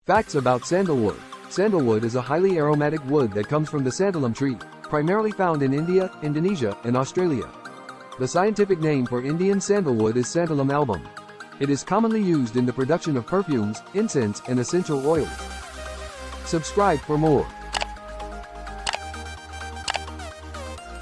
Facts about sandalwood. Sandalwood is a highly aromatic wood that comes from the santalum tree, primarily found in India, Indonesia, and Australia. The scientific name for Indian sandalwood is Santalum album. It is commonly used in the production of perfumes, incense, and essential oils. Subscribe for more.